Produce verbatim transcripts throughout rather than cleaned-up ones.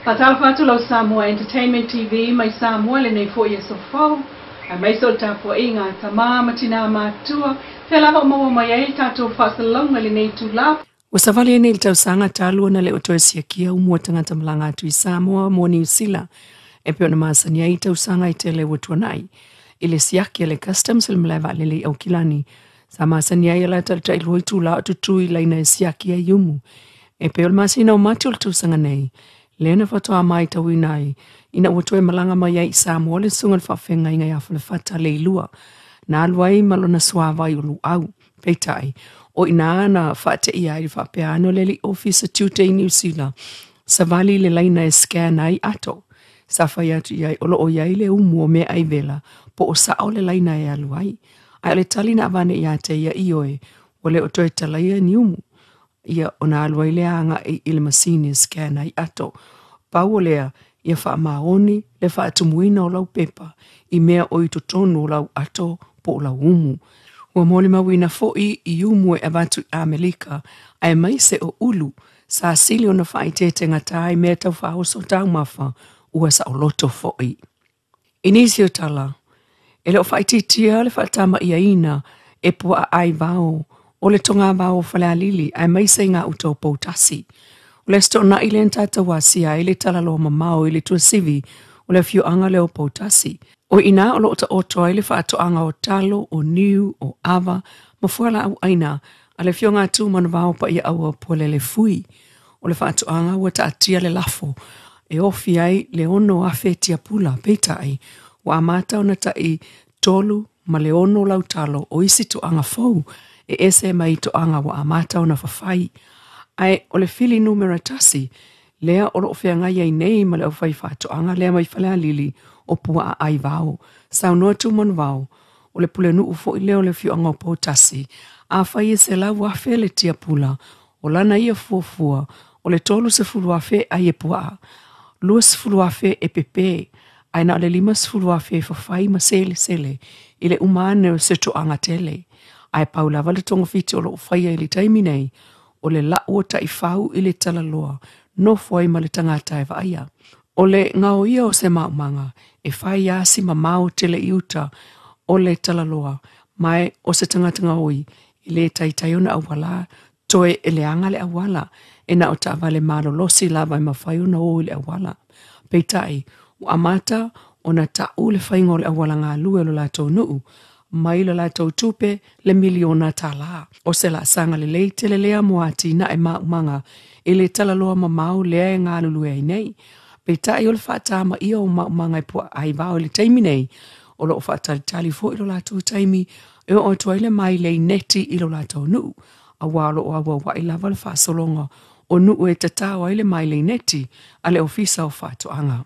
Patalfatu lau Samoa Entertainment T V, mai Samoa le nei fo yeso fo, ai mai sol tapo inga tama matina matua, te lava maua mai ai tato fasalonga le nei tula. Wasavali ene il tausanga talua na le otoe siakia umua tangata malanga atu i Samoa mo New Zealand. E peo na maasani ai tausanga i tele watuanai. Ile siakia le customs il mlewa lele au kilani. Sa maasani ai ala talita iloi tula atutui laina siakia yumu. E peo masina o mati ul tausanga nei. Lena fatoa mai tawinai. Ina watoe malanga mai ai Samoa le sungan whawhenga inga ia whalefata Leilua. Na aluai malona suawai ulu au. Peitai. O ina na whate i ai whapeano leli officer tute New Zealand. Sa vali le laina e scan ai ato. Sa whai atu iai olo o iai le umu me ai vela. Po o sa o le laina e alu ai. Ai le tali na avane ia te ia ioe. O le o toe talaia ni umu. Ia o na alu ai le anga e ile masini scan ai ato. Pau o lea ia wha maoni le wha atumuina o lau pepa. I mea o i totonu o lau ato po o lau umu. Ua mole mawina fo'i i umu e avatu Amerika ai mai se o ulu sa asili o na whaitete ngatai mea tau whaoso tau mafa ua sa o loto fo'i. Inisi o tala, e leo whaititia le whaatama ia ina e pua ai vao o le tonga vao whale alili ai mai se ngā uto poutasi. O le sto na ile ntata wasia ile tala lo mamao ile tua sivi o le fiu anga leo poutasi. O ina o lo ota otoa ile whaato anga o talo, o niu, o ava, mafuala au aina, a le fio ngā tū manavao pa ia aua puale le fui. O le whaato anga ua ta atia le lafo, e ofi ai le ono a whetia pula, peitai, wa amata ona ta i tolu, ma le ono lau talo, o isi to anga fau, e ese mai to anga wa amata ona whawhai. Ai, o le fili numera tasi, lea o lo ofea ngai ai nei ma le au whai whaato anga lea mai whalea lili, o pua a ai vao. Sau noa tu man vao. O le pule nuu fo i leo le fiu anga o potasi. A whai e se lau a whea le tia pula. O lana ia fuafua. O le tolu se fulu a whea ai e pua. Lua se fulu a whea e pepe. Aina le lima se fulu a whea whawhai ma sele sele. Ile umane o se to anga tele. Ai paula wale tonga fiti o lo whai ai li taimi nei. O le la ota i whau i le tala loa. No fwai ma le tangata e vaia. O le ngao ia o se maumanga, e whai asi ma mau tele iuta o le talaloa, mai o se tangata ngaoi, i le taitaiona awala, toe e le anga le awala, e na o tawa le marolosi lava i mawhaiona o le awala. Peitai, o amata o na tau le whaingo le awala ngā lue lo lato nuu, mai lo lato tupe le miliona tala. O se la sanga le leite le lea moati na e maumanga, e le talaloa ma mau lea e ngā lulue ai nei. Peitai o le whaatama ia o maumanga i pua ai vao le taimi nei. O lo whaatali tali fo ilo lato taimi e o toa ile mai lei neti ilo lato nuu. A walo o awa wa ilava le whaasolonga o nuu e tatawa ile mai lei neti a le ofisa o whaatoanga.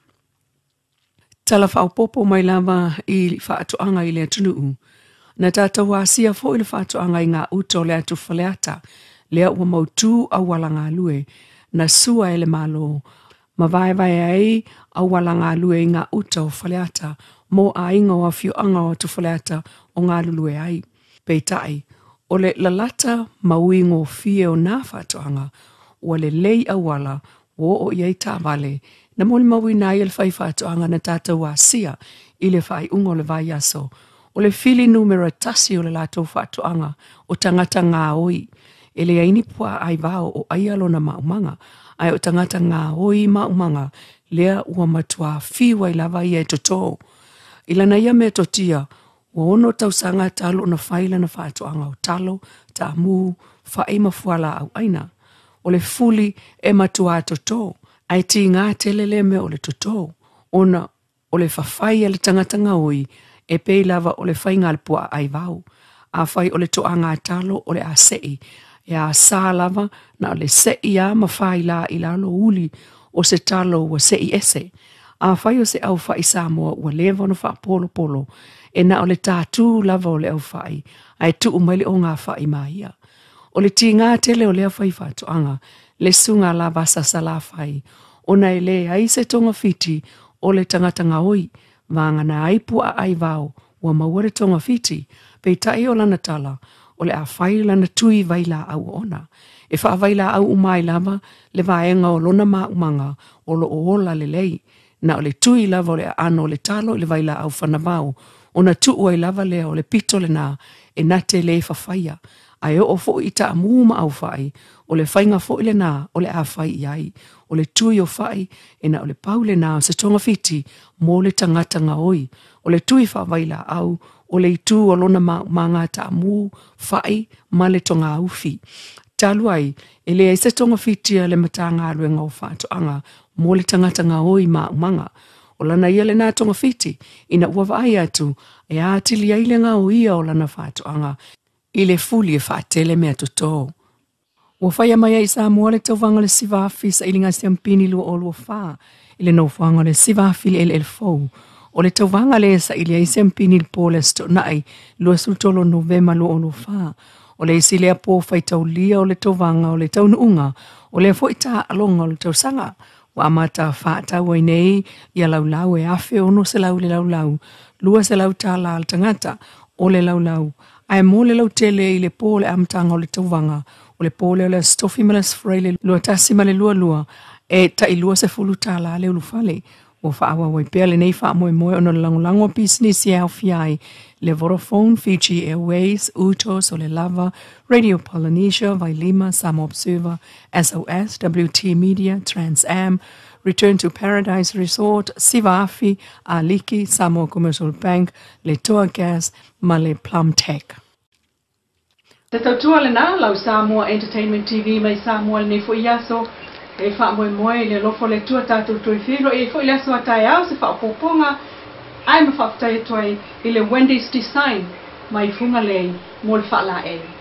Tala whaopopo mai lava i whaatoanga i le atunuu. Na tata wasia fo ile whaatoanga i ngā uto le atu whaleata. Lea ua mautu a wala ngā lue. Na sua ele malo. Ma vai vai ai au wala ngā lue i ngā uta o whaleata, mō a inga o a whiu anga o tu whaleata o ngā lulue ai. Peitai, o le lalata maui ngō fie o nā whātoanga, o le lei a wala o o iei tā vale, na mōli maui nā i le whai whātoanga na tātou wā sia i le whai ungo le vai aso. O le fili numera tasi o le lātou whātoanga o tangata ngā oi, e le aini pua ai vao o aialo na maumanga, ai o tangata ngā oi maumanga, lea ua matua whiwa i lava ia e toto. Ilana ia me totia, ua ono tausanga talo na whaila na whaatoanga o talo, ta mu, whae mafuala au aina. O le fuli e matua toto, ai ti ngā telele me o le toto. Ona o le whawhai le tangata ngā oi, e pei lava o le whainga le pua ai vau. A whai o le toanga talo o le asei, e a sā lava na le sei a mawhai la i lalo uli o se talo wa sei ese. A whai o se au whai Samoa ua lewa no wha polo polo e na o le tātū lava o le au whai ai tu umaili o ngā whai maia. O le ti ngā tele o lea whai whātoanga le sunga lava sasa la whai o na ele ai se tonga fiti o le tangata ngā oi vanga na aipua ai vau ua maware tonga fiti pei tai o lana tala o le a whai lana tui vaila au ona. e whaavaila au umai lava le vaenga o lona maumanga o lo oola le lei. Na o le tui lava o le ano o le talo le vaila au whanavau. O na tu ua lava lea o le pito le na e nate le whawhaia. Ai o fo i ta amuma au whai, o le whainga fo i le nā, o le a whai iai, o le tui o whai, e na o le pau le nā o se tonga fiti, mō le tangata ngā oi, o le tui whawaila au, o le itu o lona ma, ma ngā ta amu, whai, ma le tonga ufi. Talu ai, e le se tonga fiti le mata ngā rue ngā whātu anga, mō le tangata ngā oi ma umanga, o lana ia le nā tonga fiti, ina ua vai atu, e ātili ai le ngā o ia o lana whātu anga, i le fuli e whaatele mea tutō. Ua whaia mai ai Samoa le tauwanga le sivafi sa ilinga siampini lua o lua wha, i le nauwhanga le sivafi le ele ele fau. O le tauwanga le sa ili ai siampini le pō le sto nai, lua sultolo novema lua o lua wha. O le isi lea pō whai tau lia o le tauwanga o le taunuunga, o le fo i tā alonga o le tausanga. Wa amata wha tau ai nei, ia laulau e afe ono se lau le laulau, lua se lau tā la al tangata, o le laulau. Ai mo le lau tele i le pōle amtanga o le tauwanga, o le pōle o le stofi ma le sfreile lua tasi ma le lua lua, e ta i lua se fulu tāla le ulufale. O whaawa wai pēr le nei wha moe moe o na langolango business i au fiai, le Vodafone, Fiji Airways, Utos o le Lava, Radio Polynesia, Vailima, Samoa Observer, S O S, W T Media, Trans Am, Return to Paradise Resort, Sivafi, Aliki, Samoa Commercial Bank, le Toa Gas, ma le Plum Tech. Te tautua le nā lau Samoa Entertainment T V mai Samoa le nei fo iaso, e wha moe moe le lofo le tua tātou tui whiro, e fo i leso atai au se wha poponga, ai ma whaftai tuai i le Wendy's Design mai funga lei mo le wha la e.